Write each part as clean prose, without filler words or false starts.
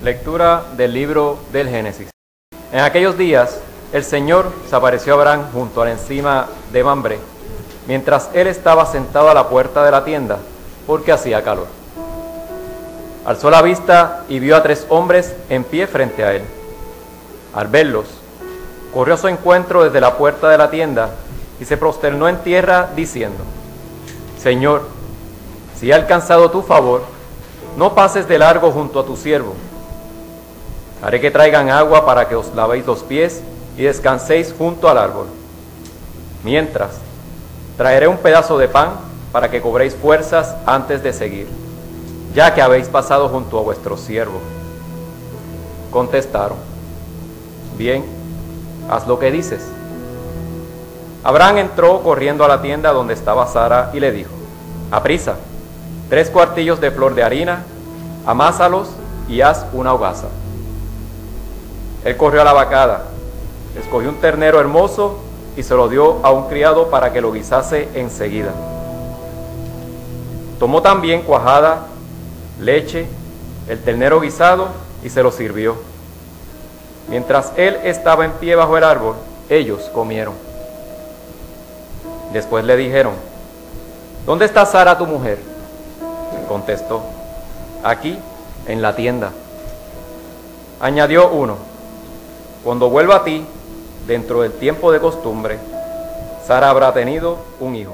Lectura del libro del Génesis. En aquellos días, el Señor se apareció a Abraham junto a la encina de Mambré, mientras él estaba sentado a la puerta de la tienda, porque hacía calor. Alzó la vista y vio a 3 hombres en pie frente a él. Al verlos, corrió a su encuentro desde la puerta de la tienda y se prosternó en tierra diciendo: Señor, si he alcanzado tu favor, no pases de largo junto a tu siervo. Haré que traigan agua para que os lavéis los pies y descanséis junto al árbol. Mientras, traeré un pedazo de pan para que cobréis fuerzas antes de seguir, ya que habéis pasado junto a vuestro siervo. Contestaron: Bien, haz lo que dices. Abraham entró corriendo a la tienda donde estaba Sara y le dijo: Aprisa, 3 cuartillos de flor de harina, amásalos y haz una hogaza. Él corrió a la vacada, escogió un ternero hermoso y se lo dio a un criado para que lo guisase enseguida. Tomó también cuajada, leche, el ternero guisado y se lo sirvió. Mientras él estaba en pie bajo el árbol, ellos comieron. Después le dijeron: ¿Dónde está Sara tu mujer? Contestó: Aquí, en la tienda. Añadió uno: Cuando vuelva a ti, dentro del tiempo de costumbre, Sara habrá tenido un hijo.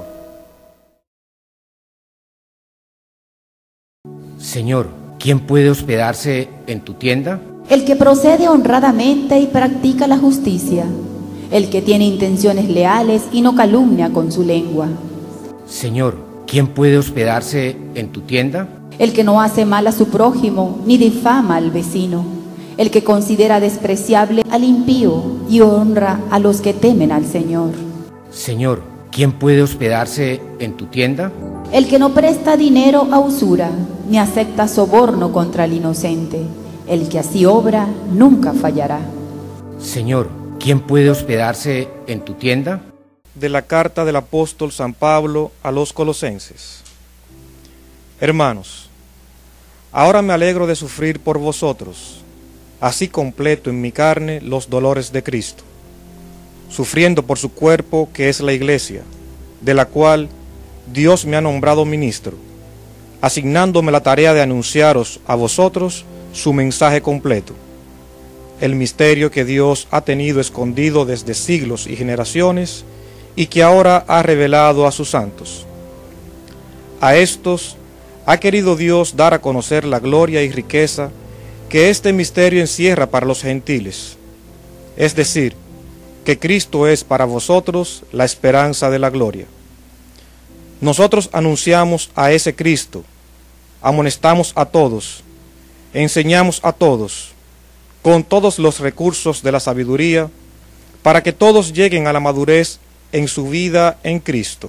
Señor, ¿quién puede hospedarse en tu tienda? El que procede honradamente y practica la justicia, el que tiene intenciones leales y no calumnia con su lengua. Señor, ¿quién puede hospedarse en tu tienda? El que no hace mal a su prójimo ni difama al vecino, el que considera despreciable al impío y honra a los que temen al Señor. Señor, ¿quién puede hospedarse en tu tienda? El que no presta dinero a usura, ni acepta soborno contra el inocente, el que así obra nunca fallará. Señor, ¿quién puede hospedarse en tu tienda? De la carta del apóstol San Pablo a los Colosenses. Hermanos, ahora me alegro de sufrir por vosotros, así completo en mi carne los dolores de Cristo, sufriendo por su cuerpo que es la Iglesia, de la cual Dios me ha nombrado ministro, asignándome la tarea de anunciaros a vosotros su mensaje completo, el misterio que Dios ha tenido escondido desde siglos y generaciones y que ahora ha revelado a sus santos. A estos ha querido Dios dar a conocer la gloria y riqueza que este misterio encierra para los gentiles, es decir, que Cristo es para vosotros la esperanza de la gloria. Nosotros anunciamos a ese Cristo, amonestamos a todos, enseñamos a todos, con todos los recursos de la sabiduría, para que todos lleguen a la madurez en su vida en Cristo.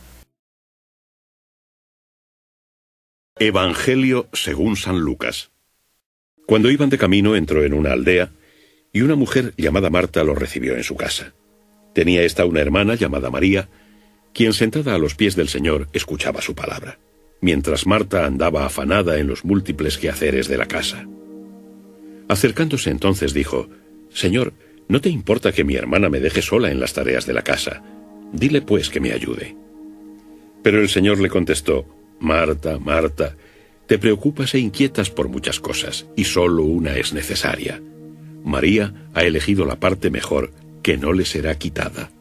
Evangelio según San Lucas. Cuando iban de camino, entró en una aldea, y una mujer llamada Marta lo recibió en su casa. Tenía esta una hermana llamada María, quien sentada a los pies del Señor escuchaba su palabra, mientras Marta andaba afanada en los múltiples quehaceres de la casa. Acercándose entonces dijo: Señor, ¿no te importa que mi hermana me deje sola en las tareas de la casa? Dile pues que me ayude. Pero el Señor le contestó: Marta, Marta, te preocupas e inquietas por muchas cosas, y solo una es necesaria. María ha elegido la parte mejor, que no le será quitada.